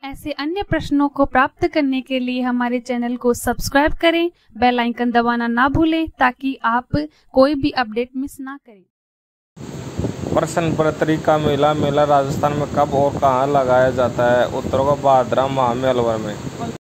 ऐसे अन्य प्रश्नों को प्राप्त करने के लिए हमारे चैनल को सब्सक्राइब करें, बेल आइकन दबाना ना भूलें ताकि आप कोई भी अपडेट मिस ना करें। प्रश्न पत्री का मेला राजस्थान में कब और कहाँ लगाया जाता है? उत्तरों का भाद्रवा माह में अलवर में।